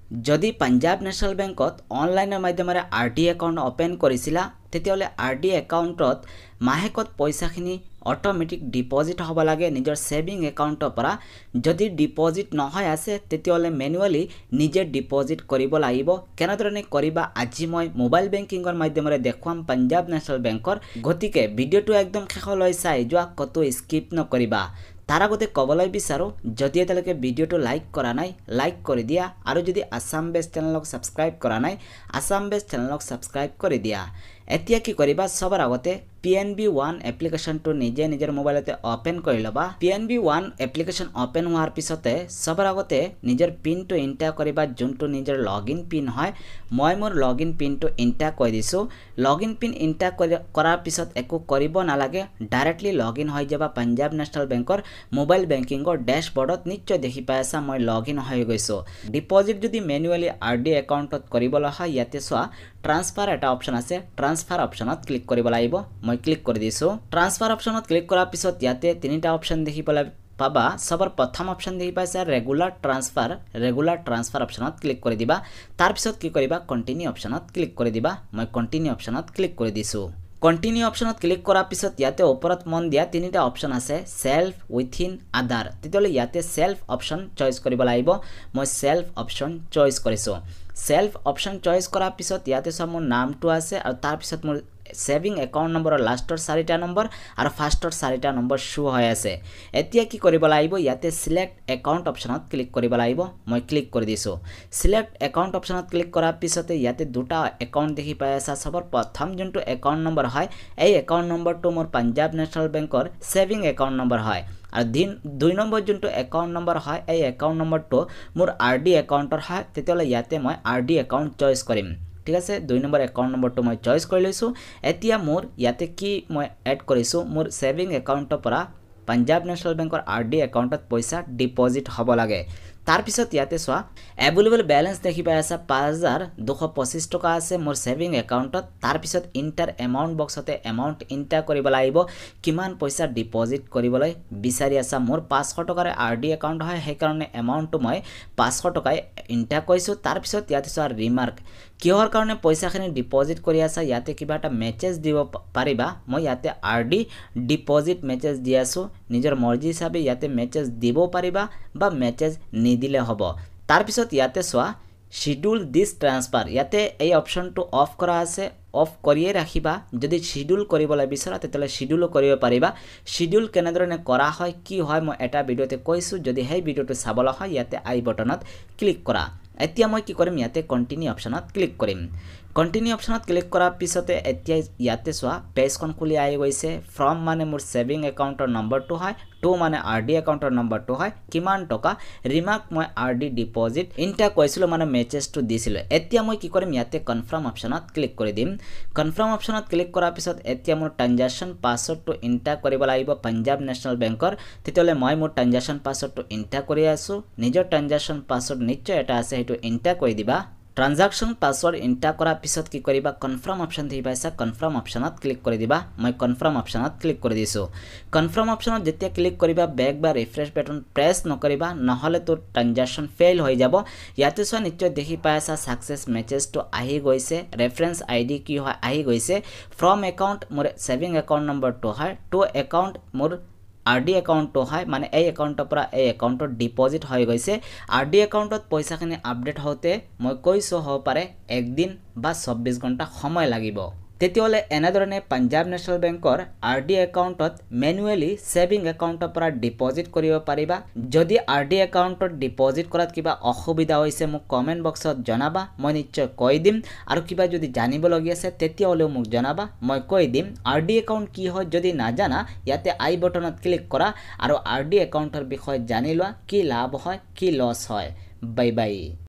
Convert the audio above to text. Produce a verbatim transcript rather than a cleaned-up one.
যদি পাঞ্জাব ন্যাশনাল বেংকত অনলাইনৰ মাধ্যমেৰে আৰডি একাউণ্ট ওপেন কৰিছিলা তেতিয়াহলে আৰডি একাউণ্টত মাহেকত পইচাখিনি অটোমেটিক ডিপোজিট হ'ব লাগে নিজৰ সেভিং একাউণ্টৰ পৰা যদি ডিপোজিট নহয় আছে তেতিয়াহলে ম্যানুয়ালি নিজে ডিপোজিট কৰিব লাগিব কেনেদৰে কৰিবা আজি মই মোবাইল বেংকিংৰ মাধ্যমেৰে দেখুৱাম পাঞ্জাব ন্যাশনাল বেংকৰ গতিকে ভিডিওটো একদম শেষলৈ চাই যোৱা কতো স্কিপ নকৰিবা তার আগতে কবলৈ বিচাৰো যদি এতিয়ালৈকে ভিডিওটো লাইক কৰা নাই লাইক কৰি দিয়া আৰু যদি আসাম বেস চ্যানেলক সাবস্ক্রাইব কৰা নাই আসাম বেস চ্যানেলক সাবস্ক্রাইব কৰি দিয়া এতিয়া কি কৰিবা সবৰ আগতে পিএনবি ওৱান এপ্লিকেশনটো নিজে নিজৰ মোবাইলতে ওপেন কৰি লবা পিএনবি ওৱান এপ্লিকেশন ওপেন হোৱাৰ পিছতে সবৰ আগতে নিজৰ পিনটো এন্টাৰ কৰিবা যোনটো নিজৰ লগইন পিন হয় মই মোৰ লগইন পিনটো এন্টাৰ কৰি দিছো লগইন পিন এন্টাৰ কৰাৰ পিছত একো কৰিব নালাগে ডাইৰেক্টলি লগইন হৈ যাবা পাঞ্জাব ন্যাশনাল বেংকৰ মোবাইল বেংকিংৰ ড্যাশবোৰ্ডত নিশ্চয় দেখি পাইছা মই লগইন হৈ গৈছো ডিপোজিট যদি ম্যানুয়ালি আৰডি একাউণ্টত কৰিবলৈ হয় ইয়াতে চোৱা ট্রান্সফার এটা অপশন আছে ট্রান্সফার অপশনত ক্লিক কৰিব লাগিব মই ক্লিক কৰি দিছো ট্রান্সফার অপশনত ক্লিক কৰাৰ পিছত ইয়াতে তিনিটা অপশন দেখি পাবা সবৰ প্ৰথম অপশন দেখি পাইছা ৰেগুলাৰ ট্রান্সফার ৰেগুলাৰ ট্রান্সফার অপশনত ক্লিক কৰি দিবা তাৰ পিছত কি কৰিবা কন্টিনিউ অপশনত ক্লিক কৰি দিবা মই কন্টিনিউ অপশনত ক্লিক কৰি দিছো কন্টিনিউ অপশনত ক্লিক কৰাৰ পিছত ইয়াতে ওপৰত মন দিয়া তিনিটা অপশন আছে সেলফ উইথিন আদাৰ তেতিয়ালে ইয়াতে সেলফ অপশন চয়েস কৰিব লাগিব মই সেলফ অপশন চয়েস কৰিছো সেলফ অপশন চয়েস কৰাৰ পিছত ইয়াতে সব মোৰ নামটো আছে আৰু তাৰ পিছত মোৰ সেভিং একাউণ্ট নম্বৰৰ লাষ্টৰ চাৰিটা নম্বৰ আৰু ফাৰ্ষ্টৰ চাৰিটা নম্বৰ শো হৈ আছে এতিয়া কি কৰিব লাগিব ইয়াতে সিলেক্ট একাউণ্ট অপশনত ক্লিক কৰিব লাগিব মই ক্লিক কৰি দিছো সিলেক্ট একাউণ্ট অপশনত ক্লিক কৰাৰ পিছতে ইয়াতে দুটা একাউণ্ট দেখি পাই আছা সবৰ প্ৰথম যোনটো একাউণ্ট নম্বৰ হয় এই একাউণ্ট নম্বৰটো মোৰ পাঞ্জাব ন্যাশনাল বেংকৰ সেভিং একাউণ্ট নম্বৰ হয় আৰু দিন দুই নম্বৰ যোনটো একাউণ্ট নম্বৰ হয় এই একাউণ্ট নম্বৰটো মোৰ আৰডি একাউণ্টৰ হয় তেতিয়ালে ইয়াতে মই আৰডি একাউণ্ট চয়েস কৰিম ঠিক আছে দুই নম্বৰ একাউণ্ট নম্বৰটো মই চয়েস কৰি লৈছো এতিয়া মোৰ ইয়াতে কি মই এড কৰিছো মোৰ সেভিং একাউণ্টৰ পৰা পাঞ্জাব ন্যাশনাল বেংকৰ আৰডি একাউণ্টত পইচা ডিপোজিট হ'ব লাগে তাৰ পিছত ইয়াতে চোৱা এভেইলেবল ব্যালেন্স দেখি পাই আছা পাঁচ হাজাৰ দুশ পঁচিছ টকা আছে মোৰ সেভিং একাউণ্টত তাৰ পিছত ইন্টাৰ এমাউন্ট বক্সতে এমাউন্ট ইন্টাৰ কৰিব লাগিব কিমান পইচা ডিপোজিট কৰিবলৈ বিচাৰি আছা মোৰ পাঁচশ টকাৰ আৰডি একাউণ্ট হয় সেই কাৰণে এমাউন্টটো মই পাঁচশ টকাই ইন্টাৰ কৰিছো তাৰ পিছত ইয়াতে চোৱা ৰিমাৰ্ক কিহৰ কাৰণে পইচাখিনি ডিপোজিট কৰি আছা ইয়াতে কিবা এটা মেছেজ দিব পাৰিবা মই ইয়াতে আৰডি ডিপোজিট মেছেজ দি আছো নিজৰ মৰ্জি হিচাপে ইয়াতে মেছেজ দিব পাৰিবা বা মেছেজ নিদিলে হ'ব তাৰ পিছত ইয়াতে চোৱা শিডিউল দিস ট্রান্সফার ইয়াতে এই অপশনটো অফ কৰা আছে অফ কৰিয়ে ৰাখিবা যদি শিডিউল কৰিবলৈ বিচাৰা তেতিয়ালে শিডিউল কৰিব পাৰিবা শিডিউল কেনেদৰে কৰা হয় কি হয় মই এটা ভিডিওতে কৈছো যদি সেই ভিডিওটো চাবলৈ হয় ইয়াতে আই বটনত ক্লিক কৰা এতিয়া মই কি কৰিম ইয়াতে কন্টিনিউ অপশনত ক্লিক কৰিম কন্টিনিউ অপশনত ক্লিক কৰাৰ পিছতে এতিয়া ইয়াতে চোৱা পেজখন খুলি আহি গৈছে ফ্ৰম মানে মোৰ সেভিং একাউণ্টৰ নম্বৰটো হয় টু মানে আৰডি একাউণ্টৰ নম্বৰটো হয় কিমান টকা ৰিমাৰ্ক মই আৰডি ডিপোজিট ইনটা কৈছিলো মানে মেছেজটো দিছিলো এতিয়া মই কি কৰিম ইয়াতে কনফাৰ্ম অপশনত ক্লিক কৰি দিম কনফাৰ্ম অপশনত ক্লিক কৰাৰ পিছত এতিয়া মোৰ ট্ৰানজাকচন পাছৱৰ্ডটো ইনটা কৰিব লাগিব পাঞ্জাব ন্যাশনাল বেংকৰ তেতিয়ালে মই মোৰ ট্ৰানজাকচন পাছৱৰ্ডটো ইনটা কৰি আছো নিজৰ ট্ৰানজাকচন পাছৱৰ্ড নিশ্চয় এটা আছে হেতু ইনটা কৰি দিবা ট্রানজাকশন পাসওয়ার্ড এন্টার করার পিছত কি করিবা কনফার্ম অপশন দেখি পাইছা কনফার্ম অপশনত ক্লিক কৰি দিবা মই কনফার্ম অপশনত ক্লিক কৰি দিছো কনফার্ম অপশনত যেতিয়া ক্লিক কৰিবা ব্যাক বা রিফ্রেশ বাটন প্রেস নকৰিবা নহলে তো ট্রানজাকশন ফেইল হৈ যাব ইয়াতে চোৱা নিশ্চয় দেখি পাইছা সাকসেস মেছেজটো আহি গৈছে ৰেফাৰেন্স আইডি কি হয় আহি গৈছে ফ্ৰম একাউণ্ট মোৰ সেভিং একাউণ্ট নম্বৰটো হয় টু একাউণ্ট মোৰ আৰডি একাউণ্টটো হয় মানে এই একাউণ্টৰ পৰা এই একাউণ্টত ডিপোজিট হৈ গৈছে আৰডি একাউণ্টত পইচাখিনি আপডেট হওঁতে মই কৈছো হ'ব পাৰে এক দিন বা চৌব্বিছ ঘণ্টা সময় লাগিব তেতিয়ালে এনেধৰণে পাঞ্জাব ন্যাশনাল বেংকৰ আৰডি একাউণ্টত ম্যানুয়ালি সেভিং একাউণ্টৰ পৰা ডিপোজিট কৰিব পাৰিবা যদি আৰডি একাউণ্টত ডিপোজিট কৰাত কিবা অসুবিধা হৈছে মোক কমেন্ট বক্সত জনাবা মই নিশ্চয় কৈ দিম আৰু কিবা যদি জানিব লগি আছে তেতিয়ালে মোক জনাবা মই কৈ দিম আৰডি একাউণ্ট কি হয় যদি নাজানা ইয়াতে আই বটনত ক্লিক কৰা আৰু আৰডি একাউণ্টৰ বিষয়ে জানি লোৱা কি লাভ হয় কি লছ হয় বাই বাই